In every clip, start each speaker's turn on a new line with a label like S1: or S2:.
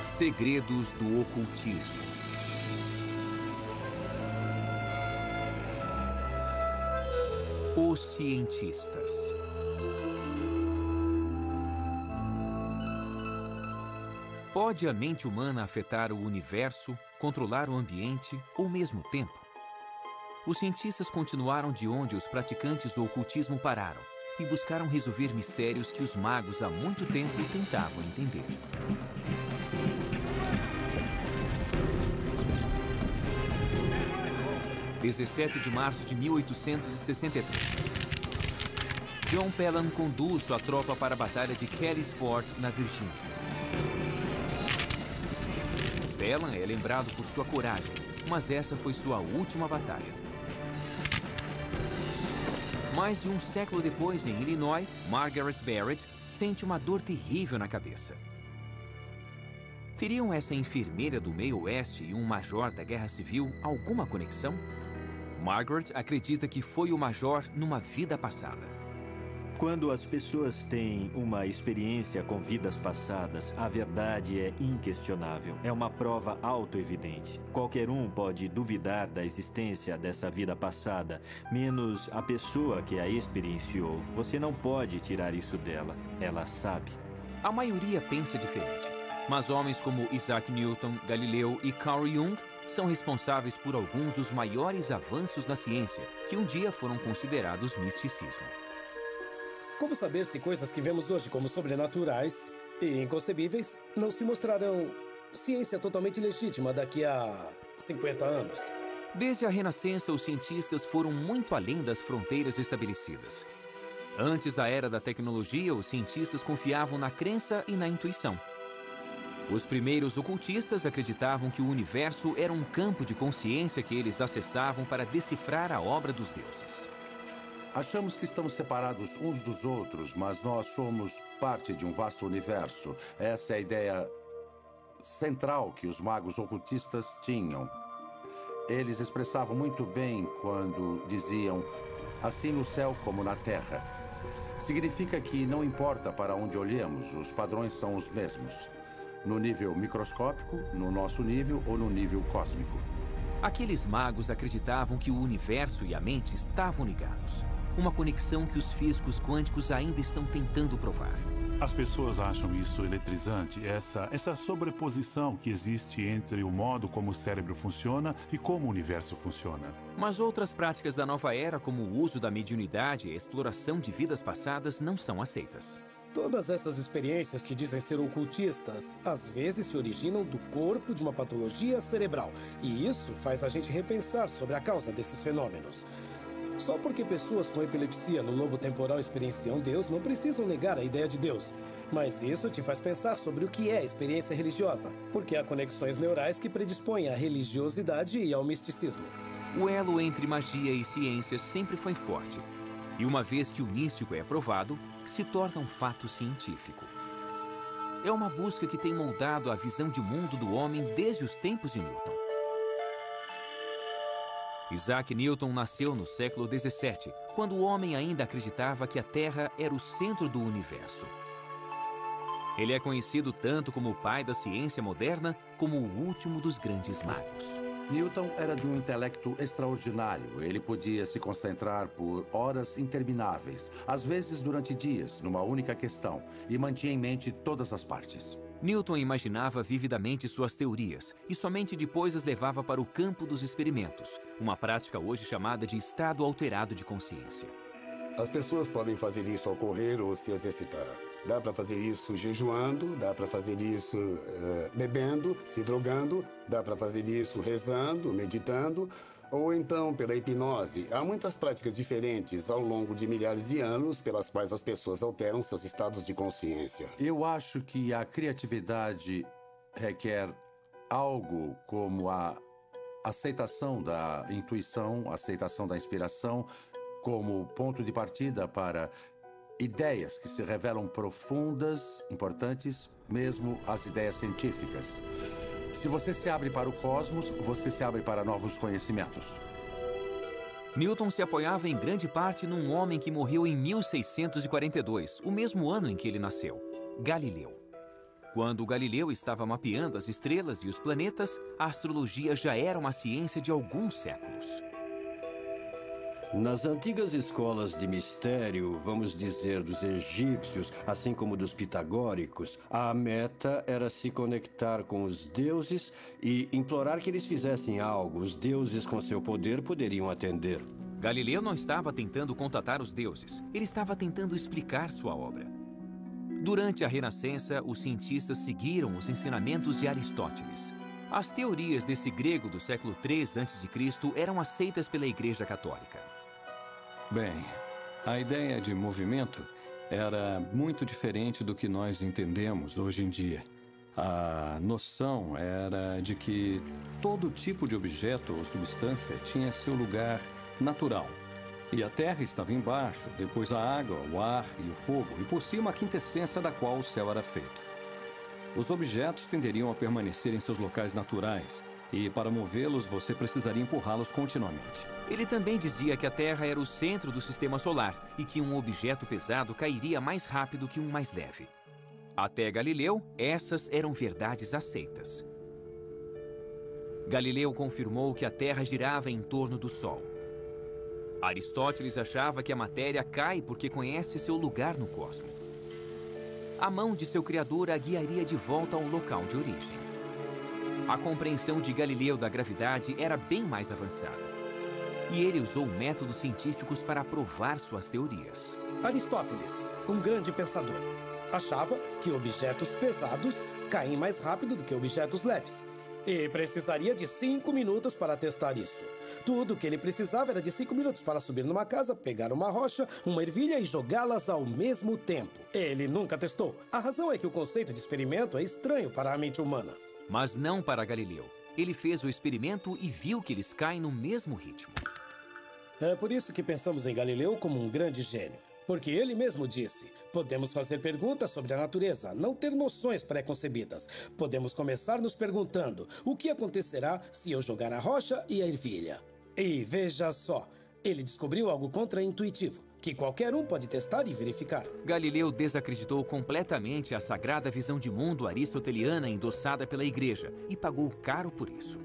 S1: Segredos do ocultismo. Os cientistas. Pode a mente humana afetar o universo, controlar o ambiente ou mesmo o tempo? Os cientistas continuaram de onde os praticantes do ocultismo pararam e buscaram resolver mistérios que os magos há muito tempo tentavam entender. – 17 de março de 1863. John Pelham conduz sua tropa para a Batalha de Kelly's Ford, na Virgínia. Pelham é lembrado por sua coragem, mas essa foi sua última batalha. Mais de um século depois, em Illinois, Margaret Barrett sente uma dor terrível na cabeça. Teriam essa enfermeira do meio oeste e um major da Guerra Civil alguma conexão? Margaret acredita que foi o major numa vida passada.
S2: Quando as pessoas têm uma experiência com vidas passadas, a verdade é inquestionável. É uma prova autoevidente. Qualquer um pode duvidar da existência dessa vida passada, menos a pessoa que a experienciou. Você não pode tirar isso dela. Ela sabe.
S1: A maioria pensa diferente, mas homens como Isaac Newton, Galileu e Carl Jung são responsáveis por alguns dos maiores avanços na ciência, que um dia foram considerados misticismo.
S3: Como saber se coisas que vemos hoje como sobrenaturais e inconcebíveis não se mostrarão ciência totalmente legítima daqui a 50 anos?
S1: Desde a Renascença, os cientistas foram muito além das fronteiras estabelecidas. Antes da era da tecnologia, os cientistas confiavam na crença e na intuição. Os primeiros ocultistas acreditavam que o universo era um campo de consciência que eles acessavam para decifrar a obra dos deuses.
S4: Achamos que estamos separados uns dos outros, mas nós somos parte de um vasto universo. Essa é a ideia central que os magos ocultistas tinham. Eles expressavam muito bem quando diziam, assim no céu como na terra. Significa que não importa para onde olhemos, os padrões são os mesmos. No nível microscópico, no nosso nível ou no nível cósmico.
S1: Aqueles magos acreditavam que o universo e a mente estavam ligados. Uma conexão que os físicos quânticos ainda estão tentando provar.
S5: As pessoas acham isso eletrizante, essa sobreposição que existe entre o modo como o cérebro funciona e como o universo funciona.
S1: Mas outras práticas da nova era, como o uso da mediunidade e a exploração de vidas passadas, não são aceitas.
S3: Todas essas experiências que dizem ser ocultistas, às vezes se originam do corpo de uma patologia cerebral. E isso faz a gente repensar sobre a causa desses fenômenos. Só porque pessoas com epilepsia no lobo temporal experienciam Deus, não precisam negar a ideia de Deus. Mas isso te faz pensar sobre o que é experiência religiosa, porque há conexões neurais que predispõem à religiosidade e ao misticismo.
S1: O elo entre magia e ciência sempre foi forte. E uma vez que o místico é aprovado, se torna um fato científico. É uma busca que tem moldado a visão de mundo do homem desde os tempos de Newton. Isaac Newton nasceu no século XVII, quando o homem ainda acreditava que a Terra era o centro do universo. Ele é conhecido tanto como o pai da ciência moderna, como o último dos grandes magos.
S4: Newton era de um intelecto extraordinário. Ele podia se concentrar por horas intermináveis, às vezes durante dias, numa única questão, e mantinha em mente todas as partes.
S1: Newton imaginava vividamente suas teorias e somente depois as levava para o campo dos experimentos, uma prática hoje chamada de estado alterado de consciência.
S6: As pessoas podem fazer isso ao correr ou se exercitar. Dá para fazer isso jejuando, dá para fazer isso bebendo, se drogando, dá para fazer isso rezando, meditando, ou então pela hipnose. Há muitas práticas diferentes ao longo de milhares de anos pelas quais as pessoas alteram seus estados de consciência.
S4: Eu acho que a criatividade requer algo como a aceitação da intuição, a aceitação da inspiração como ponto de partida para ideias que se revelam profundas, importantes, mesmo as ideias científicas. Se você se abre para o cosmos, você se abre para novos conhecimentos.
S1: Newton se apoiava em grande parte num homem que morreu em 1642, o mesmo ano em que ele nasceu, Galileu. Quando Galileu estava mapeando as estrelas e os planetas, a astrologia já era uma ciência de alguns séculos.
S2: Nas antigas escolas de mistério, vamos dizer dos egípcios, assim como dos pitagóricos, a meta era se conectar com os deuses e implorar que eles fizessem algo. Os deuses, com seu poder, poderiam atender.
S1: Galileu não estava tentando contatar os deuses, ele estava tentando explicar sua obra. Durante a Renascença, os cientistas seguiram os ensinamentos de Aristóteles. As teorias desse grego do século III a.C. eram aceitas pela Igreja Católica.
S7: Bem, a ideia de movimento era muito diferente do que nós entendemos hoje em dia. A noção era de que todo tipo de objeto ou substância tinha seu lugar natural. E a terra estava embaixo, depois a água, o ar e o fogo, e por cima a quintessência da qual o céu era feito. Os objetos tenderiam a permanecer em seus locais naturais, e para movê-los você precisaria empurrá-los continuamente.
S1: Ele também dizia que a Terra era o centro do sistema solar e que um objeto pesado cairia mais rápido que um mais leve. Até Galileu, essas eram verdades aceitas. Galileu confirmou que a Terra girava em torno do Sol. Aristóteles achava que a matéria cai porque conhece seu lugar no cosmos. A mão de seu criador a guiaria de volta ao local de origem. A compreensão de Galileu da gravidade era bem mais avançada. E ele usou métodos científicos para provar suas teorias.
S3: Aristóteles, um grande pensador, achava que objetos pesados caem mais rápido do que objetos leves. E precisaria de 5 minutos para testar isso. Tudo o que ele precisava era de 5 minutos para subir numa casa, pegar uma rocha, uma ervilha e jogá-las ao mesmo tempo. Ele nunca testou. A razão é que o conceito de experimento é estranho para a mente humana.
S1: Mas não para Galileu. Ele fez o experimento e viu que eles caem no mesmo ritmo.
S3: É por isso que pensamos em Galileu como um grande gênio. Porque ele mesmo disse, podemos fazer perguntas sobre a natureza, não ter noções pré-concebidas. Podemos começar nos perguntando, o que acontecerá se eu jogar a rocha e a ervilha? E veja só, ele descobriu algo contra-intuitivo, que qualquer um pode testar e verificar.
S1: Galileu desacreditou completamente a sagrada visão de mundo aristoteliana endossada pela Igreja e pagou caro por isso.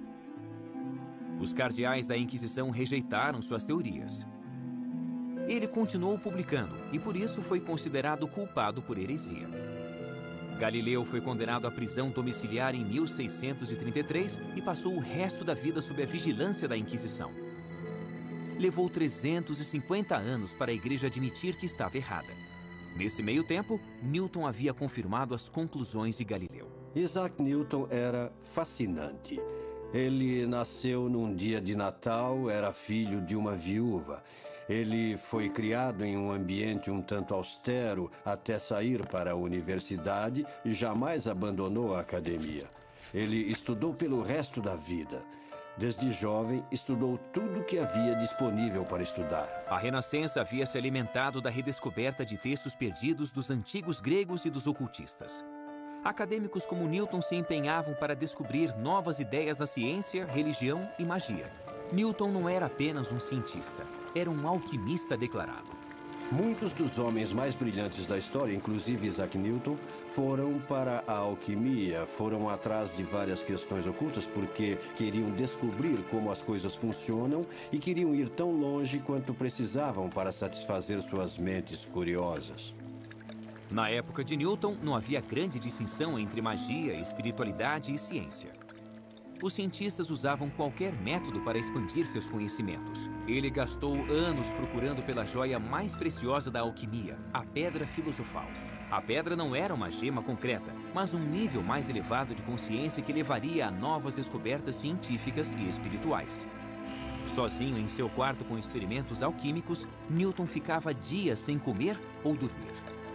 S1: Os cardeais da Inquisição rejeitaram suas teorias. Ele continuou publicando e por isso foi considerado culpado por heresia. Galileu foi condenado à prisão domiciliar em 1633 e passou o resto da vida sob a vigilância da Inquisição. Levou 350 anos para a Igreja admitir que estava errada. Nesse meio tempo, Newton havia confirmado as conclusões de Galileu.
S2: Isaac Newton era fascinante. Ele nasceu num dia de Natal, era filho de uma viúva. Ele foi criado em um ambiente um tanto austero até sair para a universidade e jamais abandonou a academia. Ele estudou pelo resto da vida. Desde jovem, estudou tudo o que havia disponível para estudar.
S1: A Renascença havia se alimentado da redescoberta de textos perdidos dos antigos gregos e dos ocultistas. Acadêmicos como Newton se empenhavam para descobrir novas ideias da ciência, religião e magia. Newton não era apenas um cientista, era um alquimista declarado.
S2: Muitos dos homens mais brilhantes da história, inclusive Isaac Newton, foram para a alquimia, foram atrás de várias questões ocultas porque queriam descobrir como as coisas funcionam e queriam ir tão longe quanto precisavam para satisfazer suas mentes curiosas.
S1: Na época de Newton, não havia grande distinção entre magia, espiritualidade e ciência. Os cientistas usavam qualquer método para expandir seus conhecimentos. Ele gastou anos procurando pela joia mais preciosa da alquimia, a pedra filosofal. A pedra não era uma gema concreta, mas um nível mais elevado de consciência que levaria a novas descobertas científicas e espirituais. Sozinho em seu quarto com experimentos alquímicos, Newton ficava dias sem comer ou dormir.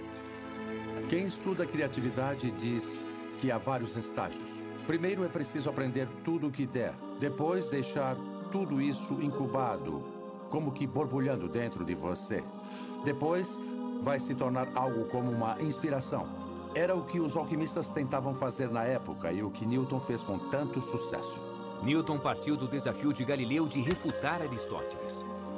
S4: Quem estuda a criatividade diz que há vários estágios. Primeiro é preciso aprender tudo o que der. Depois deixar tudo isso incubado, como que borbulhando dentro de você. Depois vai se tornar algo como uma inspiração. Era o que os alquimistas tentavam fazer na época e o que Newton fez com tanto sucesso.
S1: Newton partiu do desafio de Galileu de refutar Aristóteles.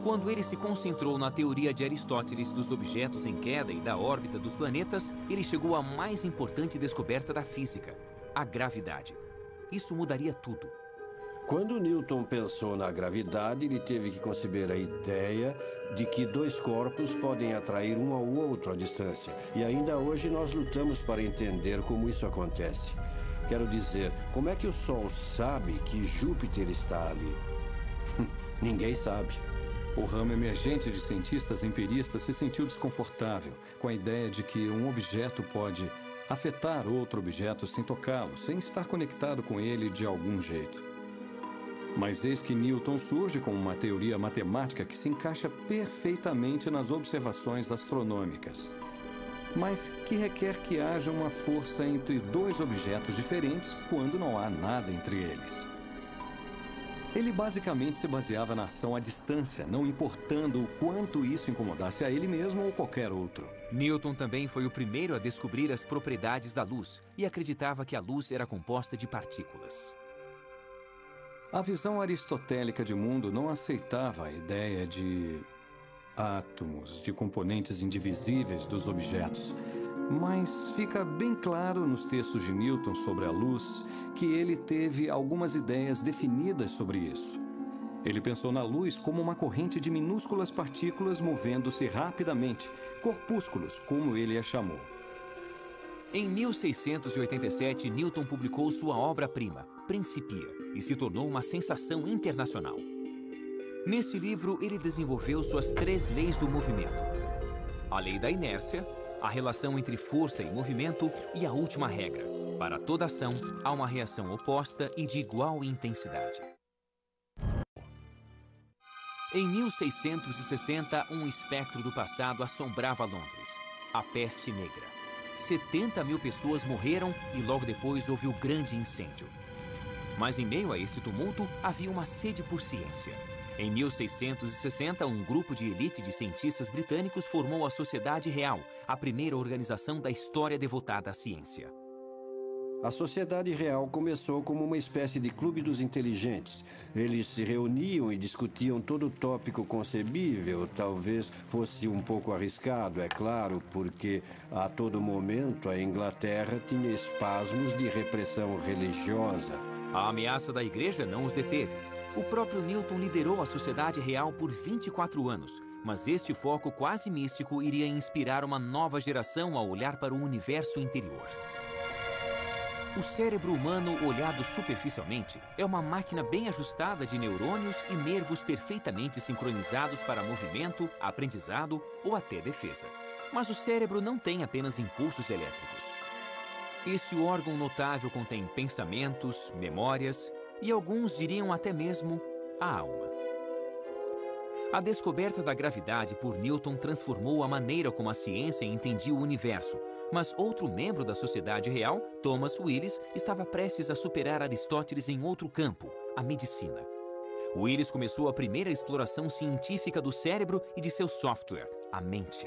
S1: Quando ele se concentrou na teoria de Aristóteles dos objetos em queda e da órbita dos planetas, ele chegou à mais importante descoberta da física, a gravidade. Isso mudaria tudo.
S8: Quando Newton pensou na gravidade, ele teve que conceber a ideia de que dois corpos podem atrair um ao outro à distância. E ainda hoje nós lutamos para entender como isso acontece. Quero dizer, como é que o Sol sabe que Júpiter está ali? Ninguém sabe.
S7: O ramo emergente de cientistas empiristas se sentiu desconfortável com a ideia de que um objeto pode afetar outro objeto sem tocá-lo, sem estar conectado com ele de algum jeito. Mas eis que Newton surge com uma teoria matemática que se encaixa perfeitamente nas observações astronômicas, mas que requer que haja uma força entre dois objetos diferentes quando não há nada entre eles. Ele basicamente se baseava na ação à distância, não importando o quanto isso incomodasse a ele mesmo ou qualquer outro.
S1: Newton também foi o primeiro a descobrir as propriedades da luz e acreditava que a luz era composta de partículas.
S7: A visão aristotélica de mundo não aceitava a ideia de átomos, de componentes indivisíveis dos objetos. Mas fica bem claro nos textos de Newton sobre a luz que ele teve algumas ideias definidas sobre isso. Ele pensou na luz como uma corrente de minúsculas partículas movendo-se rapidamente, corpúsculos, como ele a chamou.
S1: Em 1687, Newton publicou sua obra-prima, Principia, e se tornou uma sensação internacional. Nesse livro, ele desenvolveu suas 3 leis do movimento: a lei da inércia, a relação entre força e movimento e a última regra: para toda ação, há uma reação oposta e de igual intensidade. Em 1660, um espectro do passado assombrava Londres: a peste negra. 70 mil pessoas morreram e logo depois houve o grande incêndio. Mas em meio a esse tumulto, havia uma sede por ciência. Em 1660, um grupo de elite de cientistas britânicos formou a Sociedade Real, a primeira organização da história devotada à ciência.
S8: A Sociedade Real começou como uma espécie de clube dos inteligentes. Eles se reuniam e discutiam todo tópico concebível. Talvez fosse um pouco arriscado, é claro, porque a todo momento a Inglaterra tinha espasmos de repressão religiosa.
S1: A ameaça da igreja não os deteve. O próprio Newton liderou a Sociedade Real por 24 anos, mas este foco quase místico iria inspirar uma nova geração a olhar para o universo interior. O cérebro humano, olhado superficialmente, é uma máquina bem ajustada de neurônios e nervos perfeitamente sincronizados para movimento, aprendizado ou até defesa. Mas o cérebro não tem apenas impulsos elétricos. Este órgão notável contém pensamentos, memórias e alguns diriam até mesmo a alma. A descoberta da gravidade por Newton transformou a maneira como a ciência entendia o universo, mas outro membro da Sociedade Real, Thomas Willis, estava prestes a superar Aristóteles em outro campo, a medicina. Willis começou a primeira exploração científica do cérebro e de seu software, a mente.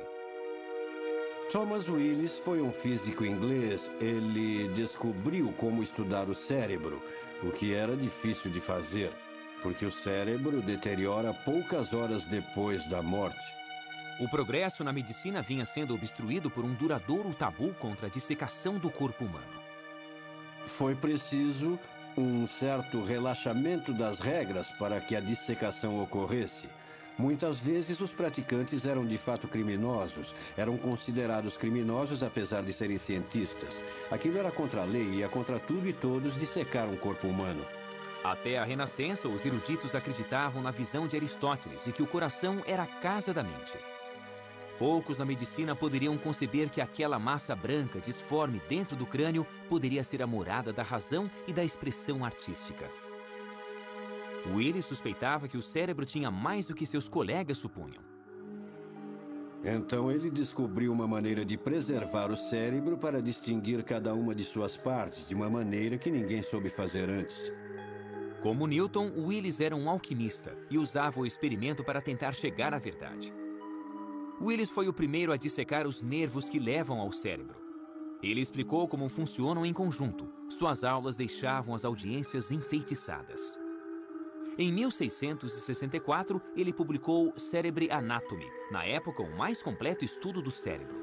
S8: Thomas Willis foi um físico inglês. Ele descobriu como estudar o cérebro, o que era difícil de fazer, porque o cérebro deteriora poucas horas depois da morte.
S1: O progresso na medicina vinha sendo obstruído por um duradouro tabu contra a dissecação do corpo humano.
S8: Foi preciso um certo relaxamento das regras para que a dissecação ocorresse. Muitas vezes os praticantes eram de fato criminosos, eram considerados criminosos apesar de serem cientistas. Aquilo era contra a lei e ia contra tudo e todos dissecar um corpo humano.
S1: Até a Renascença, os eruditos acreditavam na visão de Aristóteles de que o coração era a casa da mente. Poucos na medicina poderiam conceber que aquela massa branca disforme dentro do crânio poderia ser a morada da razão e da expressão artística. Willis suspeitava que o cérebro tinha mais do que seus colegas supunham.
S8: Então ele descobriu uma maneira de preservar o cérebro para distinguir cada uma de suas partes de uma maneira que ninguém soube fazer antes.
S1: Como Newton, Willis era um alquimista e usava o experimento para tentar chegar à verdade. Willis foi o primeiro a dissecar os nervos que levam ao cérebro. Ele explicou como funcionam em conjunto. Suas aulas deixavam as audiências enfeitiçadas. Em 1664, ele publicou Cerebri Anatomy, na época o mais completo estudo do cérebro.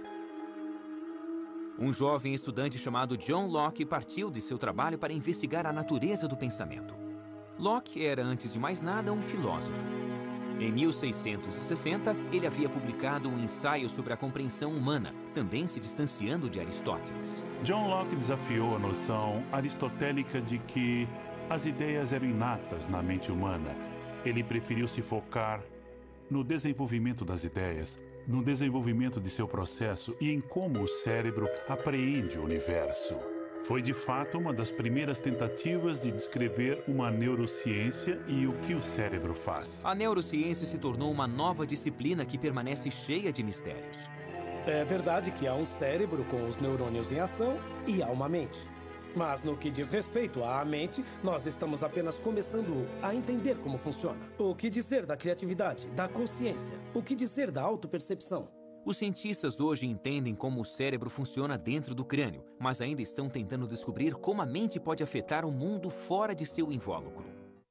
S1: Um jovem estudante chamado John Locke partiu de seu trabalho para investigar a natureza do pensamento. Locke era, antes de mais nada, um filósofo. Em 1660, ele havia publicado um ensaio sobre a compreensão humana, também se distanciando de Aristóteles.
S5: John Locke desafiou a noção aristotélica de que as ideias eram inatas na mente humana. Ele preferiu se focar no desenvolvimento das ideias, no desenvolvimento de seu processo e em como o cérebro apreende o universo. Foi, de fato, uma das primeiras tentativas de descrever uma neurociência e o que o cérebro faz.
S1: A neurociência se tornou uma nova disciplina que permanece cheia de mistérios.
S3: É verdade que há um cérebro com os neurônios em ação e há uma mente. Mas no que diz respeito à mente, nós estamos apenas começando a entender como funciona. O que dizer da criatividade, da consciência? O que dizer da autopercepção?
S1: Os cientistas hoje entendem como o cérebro funciona dentro do crânio, mas ainda estão tentando descobrir como a mente pode afetar o mundo fora de seu invólucro.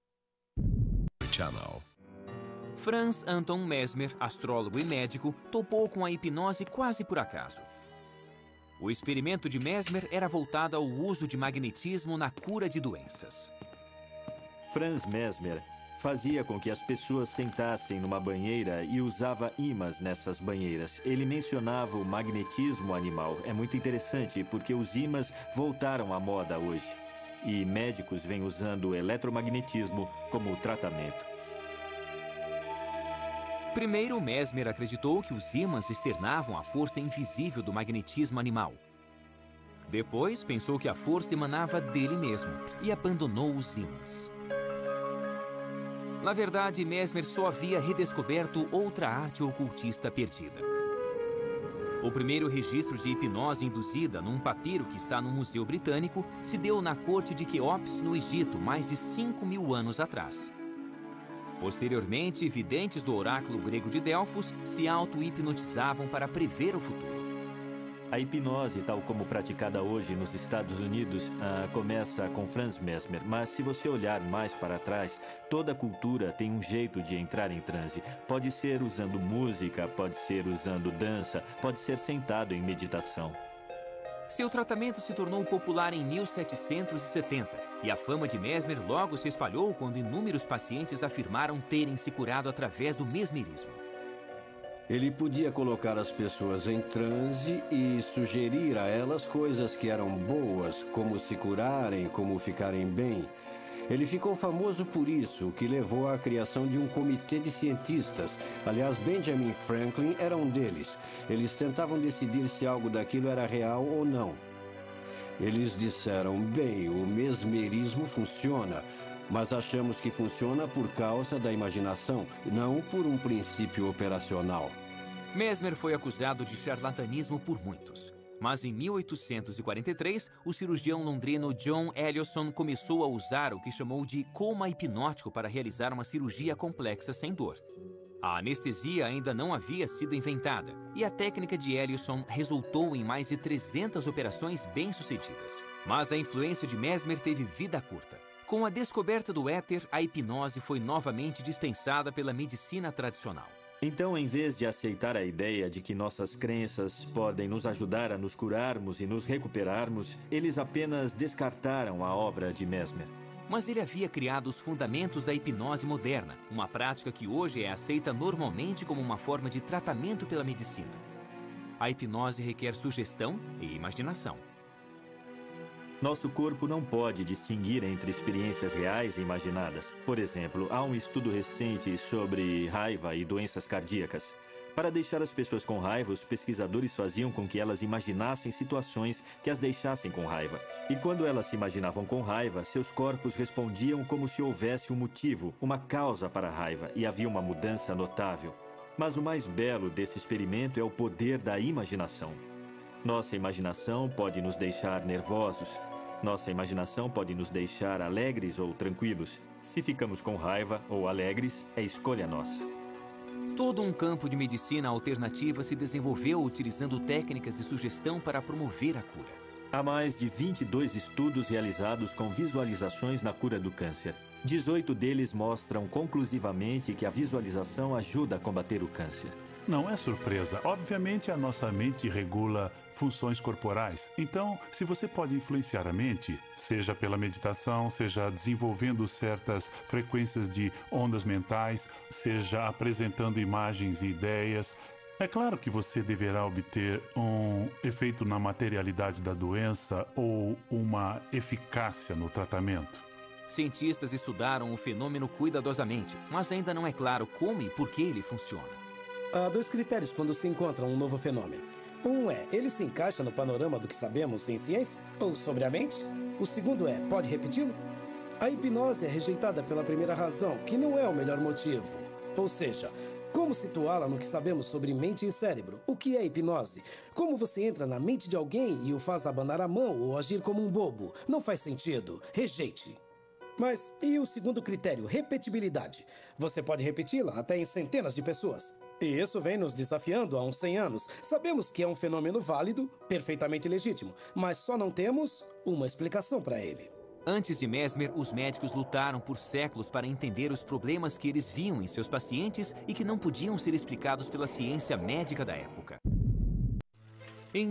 S1: Franz Anton Mesmer, astrólogo e médico, topou com a hipnose quase por acaso. O experimento de Mesmer era voltado ao uso de magnetismo na cura de doenças.
S2: Franz Mesmer fazia com que as pessoas sentassem numa banheira e usava ímãs nessas banheiras. Ele mencionava o magnetismo animal. É muito interessante porque os ímãs voltaram à moda hoje. E médicos vêm usando o eletromagnetismo como tratamento.
S1: Primeiro, Mesmer acreditou que os ímãs externavam a força invisível do magnetismo animal. Depois, pensou que a força emanava dele mesmo e abandonou os ímãs. Na verdade, Mesmer só havia redescoberto outra arte ocultista perdida. O primeiro registro de hipnose induzida num papiro que está no Museu Britânico se deu na corte de Quéops, no Egito, mais de 5.000 anos atrás. Posteriormente, videntes do oráculo grego de Delfos se auto-hipnotizavam para prever o futuro.
S2: A hipnose, tal como praticada hoje nos Estados Unidos, começa com Franz Mesmer. Mas se você olhar mais para trás, toda cultura tem um jeito de entrar em transe. Pode ser usando música, pode ser usando dança, pode ser sentado em meditação.
S1: Seu tratamento se tornou popular em 1770 e a fama de Mesmer logo se espalhou quando inúmeros pacientes afirmaram terem se curado através do mesmerismo.
S8: Ele podia colocar as pessoas em transe e sugerir a elas coisas que eram boas, como se curarem, como ficarem bem. Ele ficou famoso por isso, o que levou à criação de um comitê de cientistas. Aliás, Benjamin Franklin era um deles. Eles tentavam decidir se algo daquilo era real ou não. Eles disseram, bem, o mesmerismo funciona, mas achamos que funciona por causa da imaginação, não por um princípio operacional.
S1: Mesmer foi acusado de charlatanismo por muitos. Mas em 1843, o cirurgião londrino John Ellison começou a usar o que chamou de coma hipnótico para realizar uma cirurgia complexa sem dor. A anestesia ainda não havia sido inventada e a técnica de Ellison resultou em mais de 300 operações bem-sucedidas. Mas a influência de Mesmer teve vida curta. Com a descoberta do éter, a hipnose foi novamente dispensada pela medicina tradicional.
S2: Então, em vez de aceitar a ideia de que nossas crenças podem nos ajudar a nos curarmos e nos recuperarmos, eles apenas descartaram a obra de Mesmer.
S1: Mas ele havia criado os fundamentos da hipnose moderna, uma prática que hoje é aceita normalmente como uma forma de tratamento pela medicina. A hipnose requer sugestão e imaginação.
S2: Nosso corpo não pode distinguir entre experiências reais e imaginadas. Por exemplo, há um estudo recente sobre raiva e doenças cardíacas. Para deixar as pessoas com raiva, os pesquisadores faziam com que elas imaginassem situações que as deixassem com raiva. E quando elas se imaginavam com raiva, seus corpos respondiam como se houvesse um motivo, uma causa para a raiva, e havia uma mudança notável. Mas o mais belo desse experimento é o poder da imaginação. Nossa imaginação pode nos deixar nervosos. Nossa imaginação pode nos deixar alegres ou tranquilos. Se ficamos com raiva ou alegres, é escolha nossa.
S1: Todo um campo de medicina alternativa se desenvolveu utilizando técnicas de sugestão para promover a cura.
S2: Há mais de 22 estudos realizados com visualizações na cura do câncer. 18 deles mostram conclusivamente que a visualização ajuda a combater o câncer.
S5: Não é surpresa. Obviamente, a nossa mente regula funções corporais. Então, se você pode influenciar a mente, seja pela meditação, seja desenvolvendo certas frequências de ondas mentais, seja apresentando imagens e ideias, é claro que você deverá obter um efeito na materialidade da doença ou uma eficácia no tratamento.
S1: Cientistas estudaram o fenômeno cuidadosamente, mas ainda não é claro como e por que ele funciona.
S3: Há 2 critérios quando se encontra um novo fenômeno. Um é, ele se encaixa no panorama do que sabemos em ciência ou sobre a mente? O segundo é, pode repeti-lo? A hipnose é rejeitada pela primeira razão, que não é o melhor motivo. Ou seja, como situá-la no que sabemos sobre mente e cérebro? O que é hipnose? Como você entra na mente de alguém e o faz abanar a mão ou agir como um bobo? Não faz sentido. Rejeite. Mas e o segundo critério, repetibilidade? Você pode repeti-la até em centenas de pessoas. E isso vem nos desafiando há uns 100 anos. Sabemos que é um fenômeno válido, perfeitamente legítimo, mas só não temos uma explicação para ele.
S1: Antes de Mesmer, os médicos lutaram por séculos para entender os problemas que eles viam em seus pacientes e que não podiam ser explicados pela ciência médica da época. Em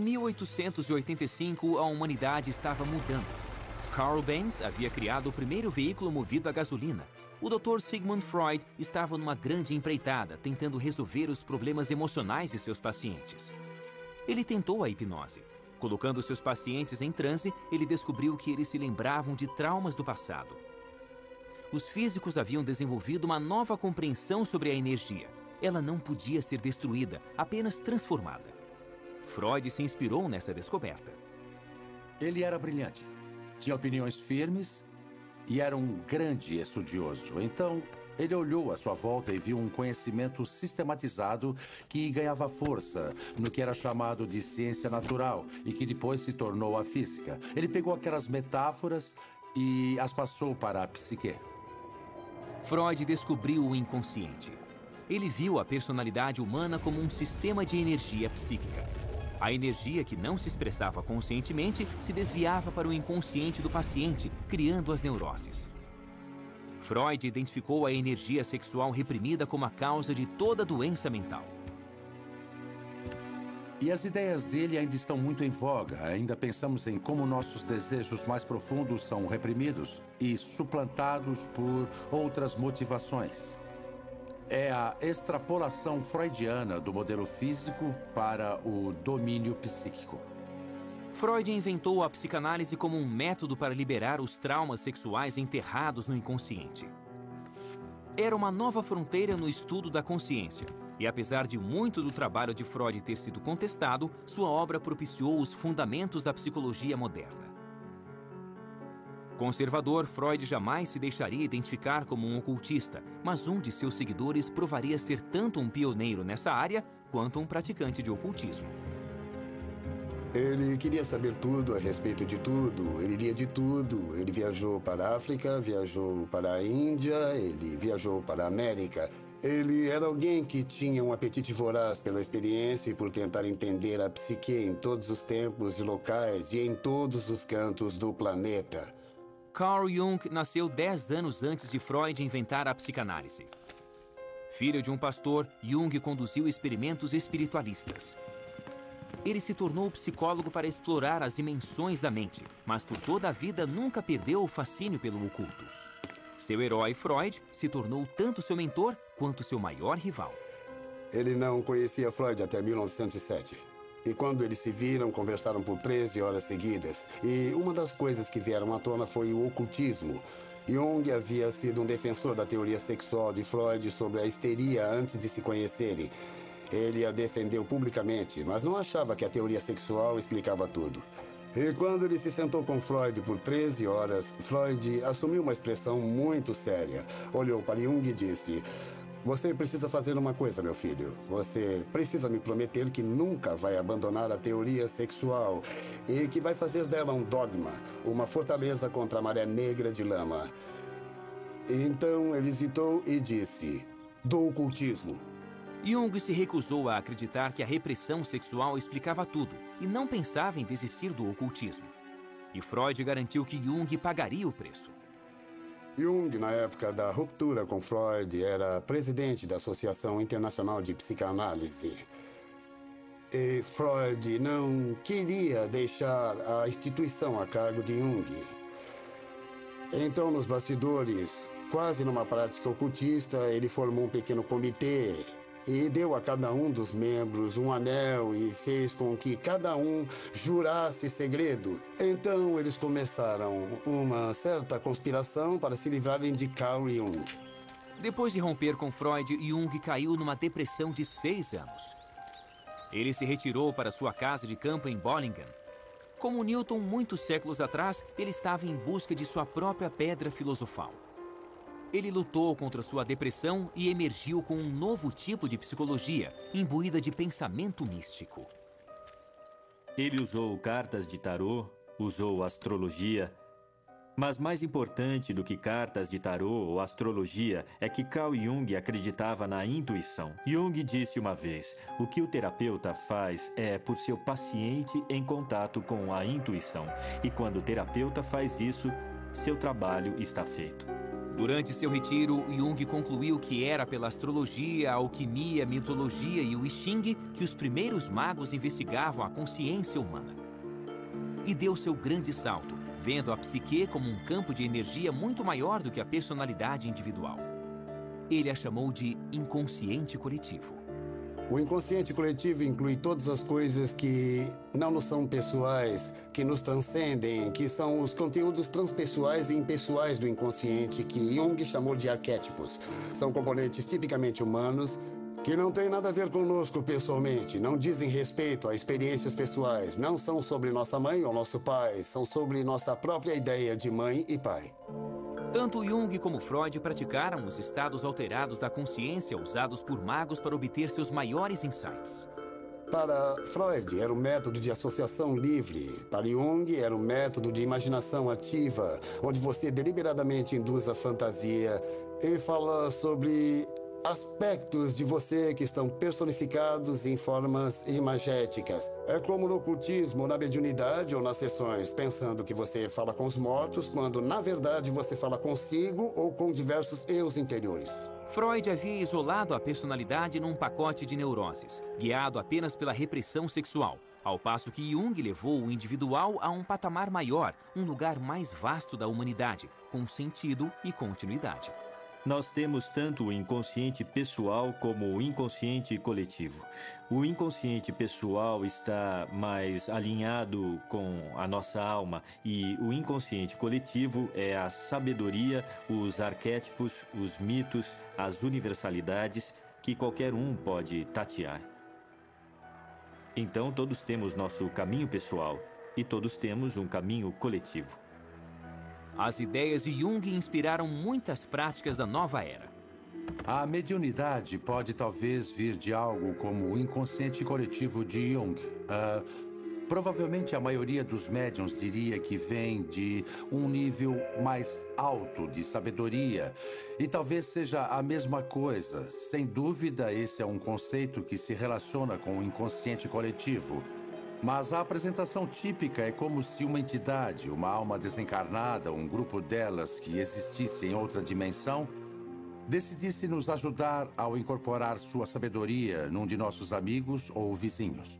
S1: 1885, a humanidade estava mudando. Carl Benz havia criado o primeiro veículo movido a gasolina. O Dr. Sigmund Freud estava numa grande empreitada, tentando resolver os problemas emocionais de seus pacientes. Ele tentou a hipnose. Colocando seus pacientes em transe, ele descobriu que eles se lembravam de traumas do passado. Os físicos haviam desenvolvido uma nova compreensão sobre a energia. Ela não podia ser destruída, apenas transformada. Freud se inspirou nessa descoberta.
S4: Ele era brilhante, tinha opiniões firmes e era um grande estudioso. Então, ele olhou à sua volta e viu um conhecimento sistematizado que ganhava força no que era chamado de ciência natural e que depois se tornou a física. Ele pegou aquelas metáforas e as passou para a psique.
S1: Freud descobriu o inconsciente. Ele viu a personalidade humana como um sistema de energia psíquica. A energia que não se expressava conscientemente se desviava para o inconsciente do paciente, criando as neuroses. Freud identificou a energia sexual reprimida como a causa de toda doença mental.
S4: E as ideias dele ainda estão muito em voga. Ainda pensamos em como nossos desejos mais profundos são reprimidos e suplantados por outras motivações. É a extrapolação freudiana do modelo físico para o domínio psíquico.
S1: Freud inventou a psicanálise como um método para liberar os traumas sexuais enterrados no inconsciente. Era uma nova fronteira no estudo da consciência, e apesar de muito do trabalho de Freud ter sido contestado, sua obra propiciou os fundamentos da psicologia moderna. Conservador, Freud jamais se deixaria identificar como um ocultista, mas um de seus seguidores provaria ser tanto um pioneiro nessa área quanto um praticante de ocultismo.
S6: Ele queria saber tudo a respeito de tudo, ele lia de tudo. Ele viajou para a África, viajou para a Índia, ele viajou para a América. Ele era alguém que tinha um apetite voraz pela experiência e por tentar entender a psique em todos os tempos e locais e em todos os cantos do planeta.
S1: Carl Jung nasceu 10 anos antes de Freud inventar a psicanálise. Filho de um pastor, Jung conduziu experimentos espiritualistas. Ele se tornou psicólogo para explorar as dimensões da mente, mas por toda a vida nunca perdeu o fascínio pelo oculto. Seu herói, Freud, se tornou tanto seu mentor quanto seu maior rival.
S6: Ele não conhecia Freud até 1907. E quando eles se viram, conversaram por 13 horas seguidas. E uma das coisas que vieram à tona foi o ocultismo. Jung havia sido um defensor da teoria sexual de Freud sobre a histeria antes de se conhecerem. Ele a defendeu publicamente, mas não achava que a teoria sexual explicava tudo. E quando ele se sentou com Freud por 13 horas, Freud assumiu uma expressão muito séria. Olhou para Jung e disse: "Você precisa fazer uma coisa, meu filho. Você precisa me prometer que nunca vai abandonar a teoria sexual e que vai fazer dela um dogma, uma fortaleza contra a maré negra de lama." Então ele hesitou e disse: "Do ocultismo."
S1: Jung se recusou a acreditar que a repressão sexual explicava tudo e não pensava em desistir do ocultismo. E Freud garantiu que Jung pagaria o preço.
S6: Jung, na época da ruptura com Freud, era presidente da Associação Internacional de Psicanálise. E Freud não queria deixar a instituição a cargo de Jung. Então, nos bastidores, quase numa prática ocultista, ele formou um pequeno comitê e deu a cada um dos membros um anel e fez com que cada um jurasse segredo. Então, eles começaram uma certa conspiração para se livrarem de Carl Jung.
S1: Depois de romper com Freud, Jung caiu numa depressão de 6 anos. Ele se retirou para sua casa de campo em Bollingen. Como Newton, muitos séculos atrás, ele estava em busca de sua própria pedra filosofal. Ele lutou contra sua depressão e emergiu com um novo tipo de psicologia, imbuída de pensamento místico.
S2: Ele usou cartas de tarô, usou astrologia. Mas mais importante do que cartas de tarô ou astrologia é que Carl Jung acreditava na intuição. Jung disse uma vez: o que o terapeuta faz é por seu paciente em contato com a intuição. E quando o terapeuta faz isso, seu trabalho está feito.
S1: Durante seu retiro, Jung concluiu que era pela astrologia, a alquimia, a mitologia e o I Ching que os primeiros magos investigavam a consciência humana. E deu seu grande salto, vendo a psique como um campo de energia muito maior do que a personalidade individual. Ele a chamou de inconsciente coletivo.
S6: O inconsciente coletivo inclui todas as coisas que não nos são pessoais, que nos transcendem, que são os conteúdos transpessoais e impessoais do inconsciente, que Jung chamou de arquétipos. São componentes tipicamente humanos, que não têm nada a ver conosco pessoalmente, não dizem respeito a experiências pessoais, não são sobre nossa mãe ou nosso pai, são sobre nossa própria ideia de mãe e pai.
S1: Tanto Jung como Freud praticaram os estados alterados da consciência usados por magos para obter seus maiores insights.
S6: Para Freud, era um método de associação livre. Para Jung, era um método de imaginação ativa, onde você deliberadamente induz a fantasia e fala sobre aspectos de você que estão personificados em formas imagéticas. É como no ocultismo, na mediunidade ou nas sessões, pensando que você fala com os mortos, quando na verdade você fala consigo ou com diversos eus interiores.
S1: Freud havia isolado a personalidade num pacote de neuroses, guiado apenas pela repressão sexual, ao passo que Jung levou o individual a um patamar maior, um lugar mais vasto da humanidade, com sentido e continuidade.
S2: Nós temos tanto o inconsciente pessoal como o inconsciente coletivo. O inconsciente pessoal está mais alinhado com a nossa alma e o inconsciente coletivo é a sabedoria, os arquétipos, os mitos, as universalidades que qualquer um pode tatear. Então todos temos nosso caminho pessoal e todos temos um caminho coletivo.
S1: As ideias de Jung inspiraram muitas práticas da nova era.
S4: A mediunidade pode talvez vir de algo como o inconsciente coletivo de Jung. Provavelmente a maioria dos médiuns diria que vem de um nível mais alto de sabedoria. E talvez seja a mesma coisa. Sem dúvida, esse é um conceito que se relaciona com o inconsciente coletivo. Mas a apresentação típica é como se uma entidade, uma alma desencarnada, um grupo delas que existisse em outra dimensão, decidisse nos ajudar ao incorporar sua sabedoria num de nossos amigos ou vizinhos.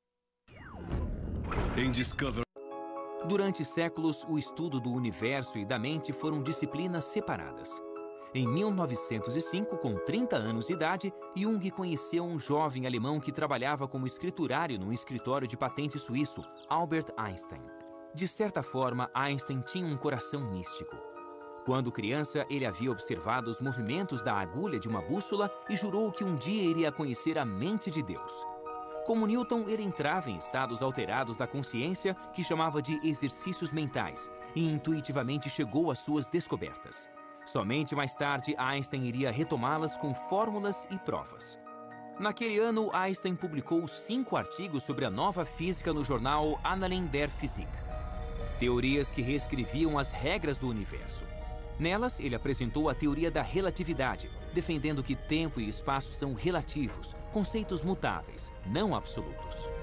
S1: Durante séculos, o estudo do universo e da mente foram disciplinas separadas. Em 1905, com 30 anos de idade, Jung conheceu um jovem alemão que trabalhava como escriturário num escritório de patente suíço, Albert Einstein. De certa forma, Einstein tinha um coração místico. Quando criança, ele havia observado os movimentos da agulha de uma bússola e jurou que um dia iria conhecer a mente de Deus. Como Newton, ele entrava em estados alterados da consciência que chamava de exercícios mentais e intuitivamente chegou às suas descobertas. Somente mais tarde, Einstein iria retomá-las com fórmulas e provas. Naquele ano, Einstein publicou 5 artigos sobre a nova física no jornal Annalen der Physik. Teorias que reescreviam as regras do universo. Nelas, ele apresentou a teoria da relatividade, defendendo que tempo e espaço são relativos, conceitos mutáveis, não absolutos.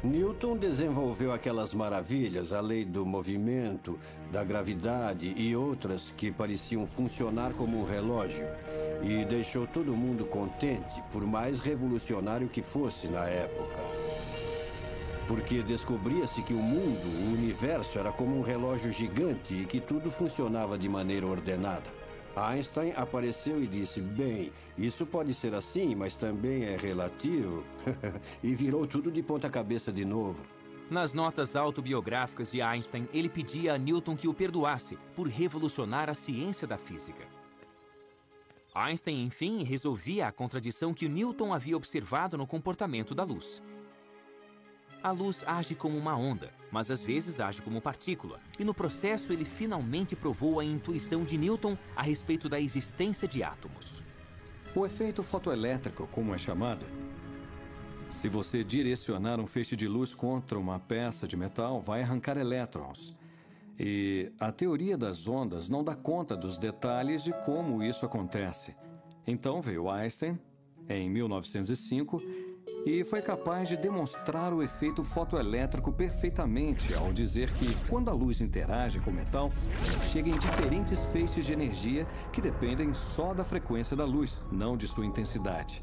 S8: Newton desenvolveu aquelas maravilhas, a lei do movimento, da gravidade e outras que pareciam funcionar como um relógio. E deixou todo mundo contente, por mais revolucionário que fosse na época. Porque descobria-se que o mundo, o universo, era como um relógio gigante e que tudo funcionava de maneira ordenada. Einstein apareceu e disse, bem, isso pode ser assim, mas também é relativo. E virou tudo de ponta cabeça de novo.
S1: Nas notas autobiográficas de Einstein, ele pedia a Newton que o perdoasse por revolucionar a ciência da física. Einstein, enfim, resolvia a contradição que o Newton havia observado no comportamento da luz. A luz age como uma onda, mas às vezes age como partícula, e no processo ele finalmente provou a intuição de Newton a respeito da existência de átomos.
S7: O efeito fotoelétrico, como é chamado, se você direcionar um feixe de luz contra uma peça de metal, vai arrancar elétrons. E a teoria das ondas não dá conta dos detalhes de como isso acontece. Então veio Einstein, em 1905, e foi capaz de demonstrar o efeito fotoelétrico perfeitamente ao dizer que, quando a luz interage com o metal, chega em diferentes feixes de energia que dependem só da frequência da luz, não de sua intensidade.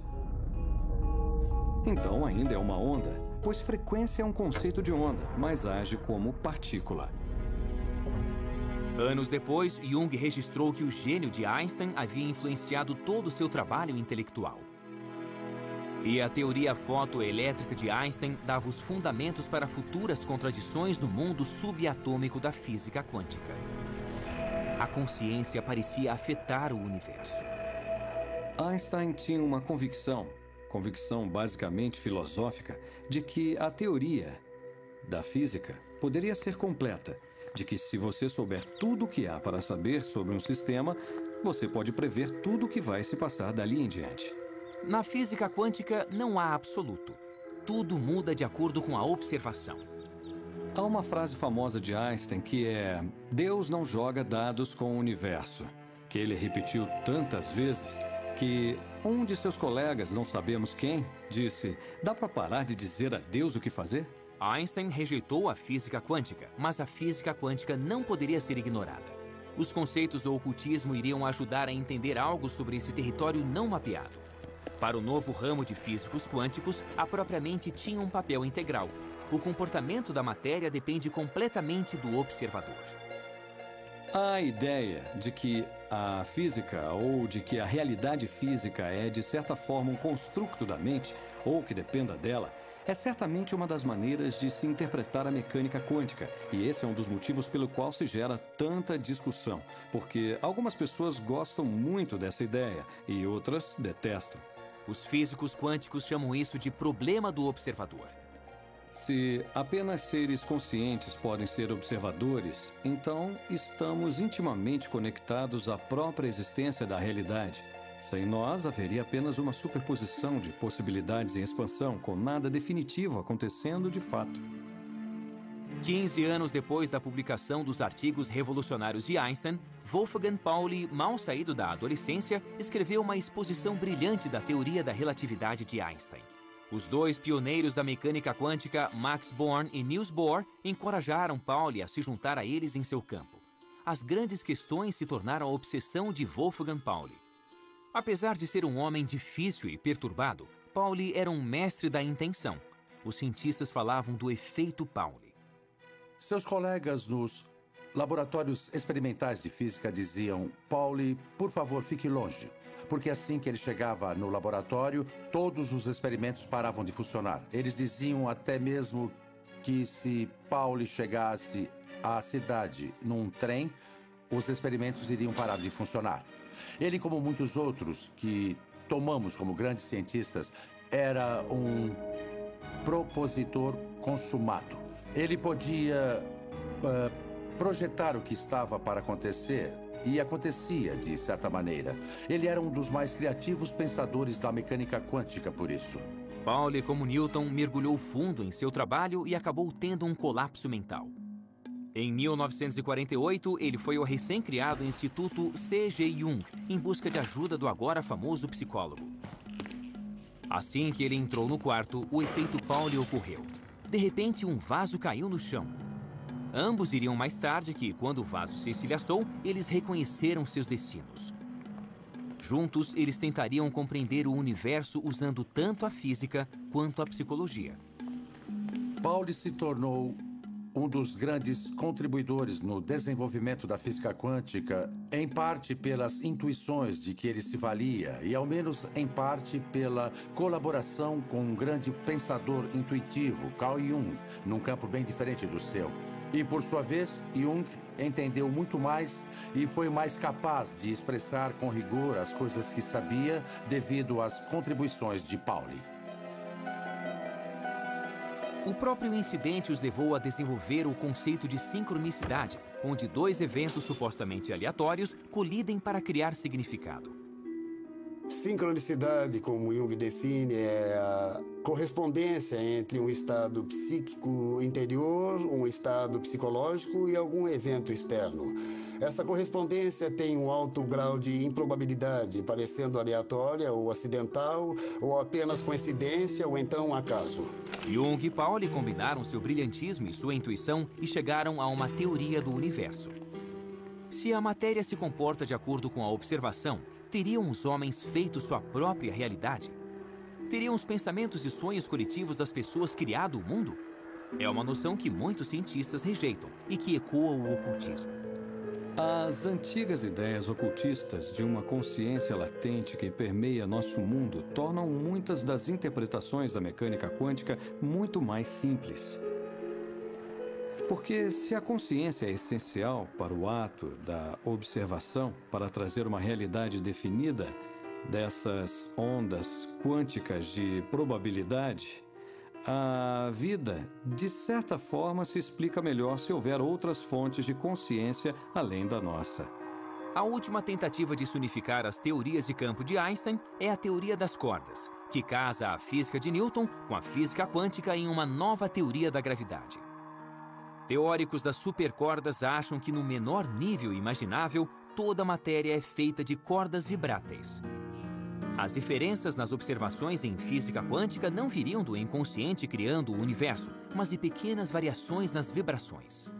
S7: Então ainda é uma onda, pois frequência é um conceito de onda, mas age como partícula.
S1: Anos depois, Jung registrou que o gênio de Einstein havia influenciado todo o seu trabalho intelectual. E a teoria fotoelétrica de Einstein dava os fundamentos para futuras contradições no mundo subatômico da física quântica. A consciência parecia afetar o universo.
S7: Einstein tinha uma convicção basicamente filosófica, de que a teoria da física poderia ser completa, de que se você souber tudo o que há para saber sobre um sistema, você pode prever tudo o que vai se passar dali em diante.
S1: Na física quântica não há absoluto. Tudo muda de acordo com a observação.
S7: Há uma frase famosa de Einstein que é: Deus não joga dados com o universo, que ele repetiu tantas vezes que um de seus colegas, não sabemos quem, disse: dá para parar de dizer a Deus o que fazer?
S1: Einstein rejeitou a física quântica, mas a física quântica não poderia ser ignorada. Os conceitos do ocultismo iriam ajudar a entender algo sobre esse território não mapeado. Para o novo ramo de físicos quânticos, a própria mente tinha um papel integral. O comportamento da matéria depende completamente do observador.
S7: A ideia de que a física ou de que a realidade física é, de certa forma, um construto da mente, ou que dependa dela, é certamente uma das maneiras de se interpretar a mecânica quântica. E esse é um dos motivos pelo qual se gera tanta discussão, porque algumas pessoas gostam muito dessa ideia e outras detestam.
S1: Os físicos quânticos chamam isso de problema do observador.
S7: Se apenas seres conscientes podem ser observadores, então estamos intimamente conectados à própria existência da realidade. Sem nós, haveria apenas uma superposição de possibilidades em expansão, com nada definitivo acontecendo de fato.
S1: 15 anos depois da publicação dos artigos revolucionários de Einstein, Wolfgang Pauli, mal saído da adolescência, escreveu uma exposição brilhante da teoria da relatividade de Einstein. Os dois pioneiros da mecânica quântica, Max Born e Niels Bohr, encorajaram Pauli a se juntar a eles em seu campo. As grandes questões se tornaram a obsessão de Wolfgang Pauli. Apesar de ser um homem difícil e perturbado, Pauli era um mestre da intenção. Os cientistas falavam do efeito Pauli.
S4: Seus colegas nos laboratórios experimentais de física diziam: Pauli, por favor, fique longe. Porque assim que ele chegava no laboratório, todos os experimentos paravam de funcionar. Eles diziam até mesmo que se Pauli chegasse à cidade num trem, os experimentos iriam parar de funcionar. Ele, como muitos outros que tomamos como grandes cientistas, era um propositor consumado. Ele podia projetar o que estava para acontecer, e acontecia de certa maneira. Ele era um dos mais criativos pensadores da mecânica quântica, por isso.
S1: Pauli, como Newton, mergulhou fundo em seu trabalho e acabou tendo um colapso mental. Em 1948, ele foi ao recém-criado Instituto C.G. Jung, em busca de ajuda do agora famoso psicólogo. Assim que ele entrou no quarto, o efeito Pauli ocorreu. De repente, um vaso caiu no chão. Ambos diriam mais tarde que, quando o vaso se estilhaçou, eles reconheceram seus destinos. Juntos, eles tentariam compreender o universo usando tanto a física quanto a psicologia.
S4: Pauli se tornou um dos grandes contribuidores no desenvolvimento da física quântica, em parte pelas intuições de que ele se valia e, ao menos em parte, pela colaboração com um grande pensador intuitivo, Carl Jung, num campo bem diferente do seu. E, por sua vez, Jung entendeu muito mais e foi mais capaz de expressar com rigor as coisas que sabia devido às contribuições de Pauli.
S1: O próprio incidente os levou a desenvolver o conceito de sincronicidade, onde dois eventos supostamente aleatórios colidem para criar significado.
S6: Sincronicidade, como Jung define, é a correspondência entre um estado psíquico interior, um estado psicológico e algum evento externo. Essa correspondência tem um alto grau de improbabilidade, parecendo aleatória ou acidental, ou apenas coincidência, ou então acaso.
S1: Jung e Pauli combinaram seu brilhantismo e sua intuição e chegaram a uma teoria do universo. Se a matéria se comporta de acordo com a observação, teriam os homens feito sua própria realidade? Teriam os pensamentos e sonhos coletivos das pessoas criado o mundo? É uma noção que muitos cientistas rejeitam e que ecoa o ocultismo.
S7: As antigas ideias ocultistas de uma consciência latente que permeia nosso mundo tornam muitas das interpretações da mecânica quântica muito mais simples. Porque se a consciência é essencial para o ato da observação, para trazer uma realidade definida dessas ondas quânticas de probabilidade, a vida, de certa forma, se explica melhor se houver outras fontes de consciência além da nossa.
S1: A última tentativa de se unificar as teorias de campo de Einstein é a teoria das cordas, que casa a física de Newton com a física quântica em uma nova teoria da gravidade. Teóricos das supercordas acham que no menor nível imaginável, toda a matéria é feita de cordas vibráteis. As diferenças nas observações em física quântica não viriam do inconsciente criando o universo, mas de pequenas variações nas vibrações.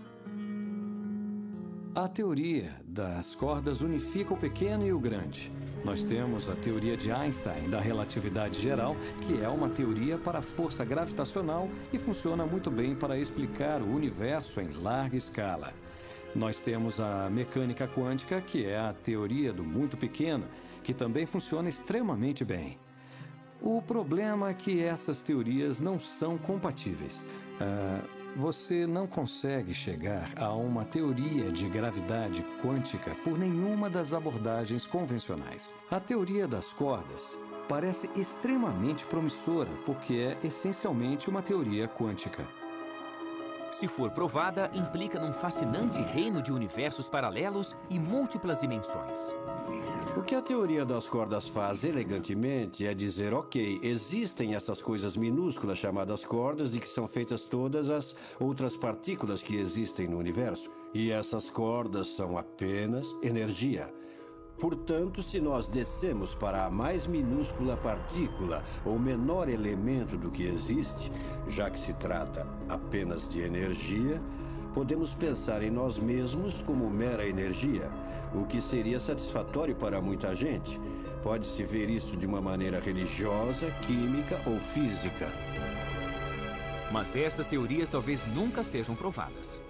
S7: A teoria das cordas unifica o pequeno e o grande. Nós temos a teoria de Einstein da relatividade geral, que é uma teoria para a força gravitacional e funciona muito bem para explicar o universo em larga escala. Nós temos a mecânica quântica, que é a teoria do muito pequeno, que também funciona extremamente bem. O problema é que essas teorias não são compatíveis. Você não consegue chegar a uma teoria de gravidade quântica por nenhuma das abordagens convencionais. A teoria das cordas parece extremamente promissora, porque é essencialmente uma teoria quântica.
S1: Se for provada, implica num fascinante reino de universos paralelos e múltiplas dimensões.
S8: O que a teoria das cordas faz elegantemente é dizer, ok, existem essas coisas minúsculas chamadas cordas de que são feitas todas as outras partículas que existem no universo. E essas cordas são apenas energia. Portanto, se nós descemos para a mais minúscula partícula ou menor elemento do que existe, já que se trata apenas de energia, podemos pensar em nós mesmos como mera energia, o que seria satisfatório para muita gente. Pode-se ver isso de uma maneira religiosa, química ou física.
S1: Mas essas teorias talvez nunca sejam provadas.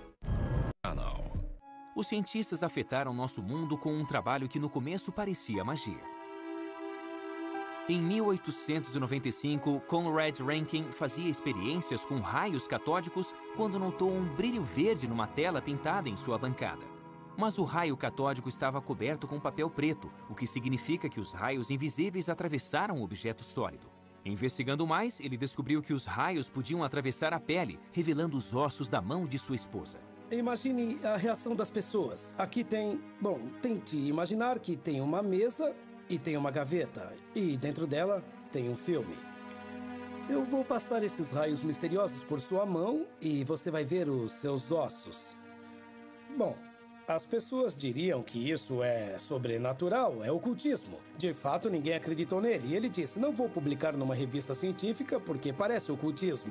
S1: Os cientistas afetaram nosso mundo com um trabalho que no começo parecia magia. Em 1895, Conrad Rankin fazia experiências com raios catódicos quando notou um brilho verde numa tela pintada em sua bancada. Mas o raio catódico estava coberto com papel preto, o que significa que os raios invisíveis atravessaram o objeto sólido. Investigando mais, ele descobriu que os raios podiam atravessar a pele, revelando os ossos da mão de sua esposa.
S3: Imagine a reação das pessoas. Aqui tem... Bom, tente imaginar que tem uma mesa e tem uma gaveta. E dentro dela tem um filme. Eu vou passar esses raios misteriosos por sua mão e você vai ver os seus ossos. Bom, as pessoas diriam que isso é sobrenatural, é ocultismo. De fato, ninguém acreditou nele. E ele disse, não vou publicar numa revista científica porque parece ocultismo.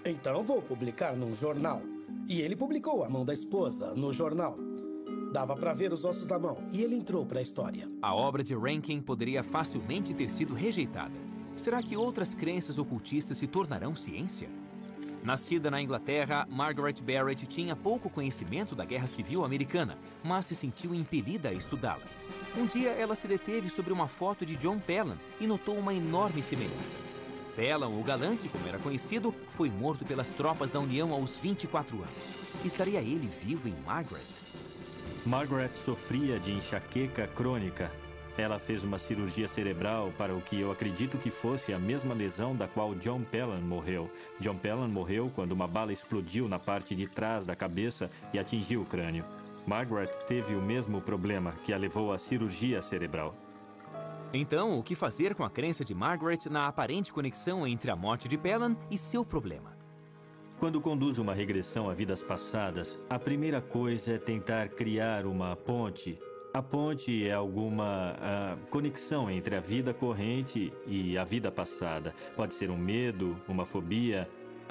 S3: Então vou publicar num jornal. E ele publicou a mão da esposa no jornal. Dava para ver os ossos da mão e ele entrou para a história.
S1: A obra de Rankin poderia facilmente ter sido rejeitada. Será que outras crenças ocultistas se tornarão ciência? Nascida na Inglaterra, Margaret Barrett tinha pouco conhecimento da Guerra Civil Americana, mas se sentiu impelida a estudá-la. Um dia, ela se deteve sobre uma foto de John Pelham e notou uma enorme semelhança. Pelham, o galante, como era conhecido, foi morto pelas tropas da União aos 24 anos. Estaria ele vivo em Margaret?
S2: Margaret sofria de enxaqueca crônica. Ela fez uma cirurgia cerebral para o que eu acredito que fosse a mesma lesão da qual John Pelham morreu. John Pelham morreu quando uma bala explodiu na parte de trás da cabeça e atingiu o crânio. Margaret teve o mesmo problema que a levou à cirurgia cerebral.
S1: Então, o que fazer com a crença de Margaret na aparente conexão entre a morte de Pelham e seu problema?
S2: Quando conduzo uma regressão a vidas passadas, a primeira coisa é tentar criar uma ponte. A ponte é alguma conexão entre a vida corrente e a vida passada. Pode ser um medo, uma fobia,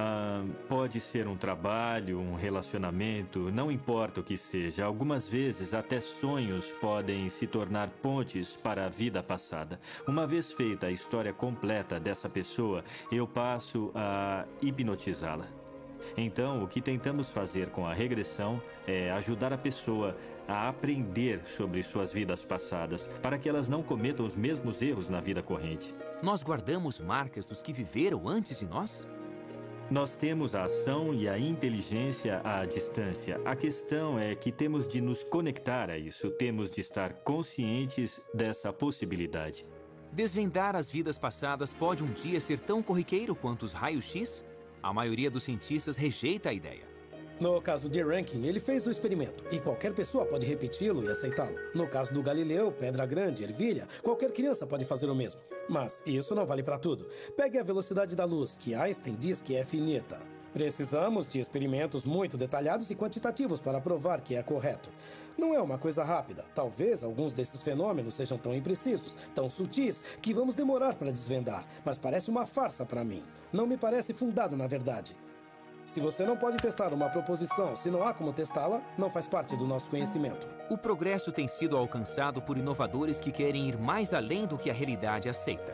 S2: pode ser um trabalho, um relacionamento, não importa o que seja. Algumas vezes até sonhos podem se tornar pontes para a vida passada. Uma vez feita a história completa dessa pessoa, eu passo a hipnotizá-la. Então, o que tentamos fazer com a regressão é ajudar a pessoa a aprender sobre suas vidas passadas, para que elas não cometam os mesmos erros na vida corrente.
S1: Nós guardamos marcas dos que viveram antes de nós?
S2: Nós temos a ação e a inteligência à distância. A questão é que temos de nos conectar a isso, temos de estar conscientes dessa possibilidade.
S1: Desvendar as vidas passadas pode um dia ser tão corriqueiro quanto os raios-x? A maioria dos cientistas rejeita a ideia.
S3: No caso de Rankin, ele fez o experimento e qualquer pessoa pode repeti-lo e aceitá-lo. No caso do Galileu, Pedra Grande, ervilha, qualquer criança pode fazer o mesmo. Mas isso não vale para tudo. Pegue a velocidade da luz, que Einstein diz que é finita. Precisamos de experimentos muito detalhados e quantitativos para provar que é correto. Não é uma coisa rápida. Talvez alguns desses fenômenos sejam tão imprecisos, tão sutis, que vamos demorar para desvendar. Mas parece uma farsa para mim. Não me parece fundado, na verdade. Se você não pode testar uma proposição, se não há como testá-la, não faz parte do nosso conhecimento.
S1: O progresso tem sido alcançado por inovadores que querem ir mais além do que a realidade aceita.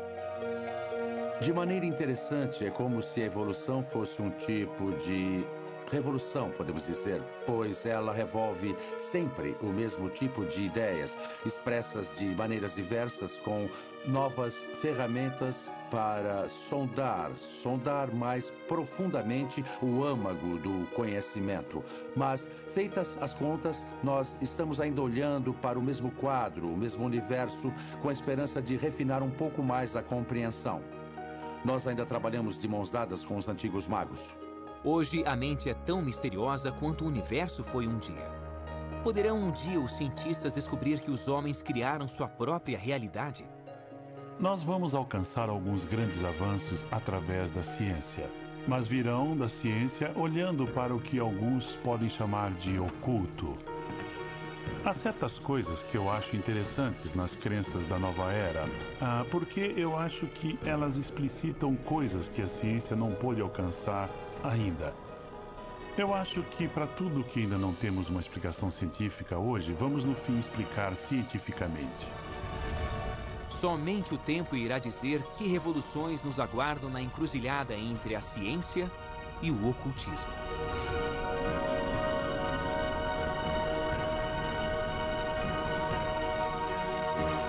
S4: De maneira interessante, é como se a evolução fosse um tipo de revolução, podemos dizer, pois ela revolve sempre o mesmo tipo de ideias, expressas de maneiras diversas, com novas ferramentas para sondar mais profundamente o âmago do conhecimento. Mas, feitas as contas, nós estamos ainda olhando para o mesmo quadro, o mesmo universo, com a esperança de refinar um pouco mais a compreensão. Nós ainda trabalhamos de mãos dadas com os antigos magos.
S1: Hoje, a mente é tão misteriosa quanto o universo foi um dia. Poderão um dia os cientistas descobrir que os homens criaram sua própria realidade?
S5: Nós vamos alcançar alguns grandes avanços através da ciência, mas virão da ciência olhando para o que alguns podem chamar de oculto. Há certas coisas que eu acho interessantes nas crenças da nova era, porque eu acho que elas explicitam coisas que a ciência não pôde alcançar ainda. Eu acho que para tudo que ainda não temos uma explicação científica hoje, vamos no fim explicar cientificamente.
S1: Somente o tempo irá dizer que revoluções nos aguardam na encruzilhada entre a ciência e o ocultismo.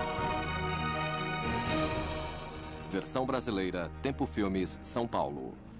S9: Versão brasileira, Tempo Filmes, São Paulo.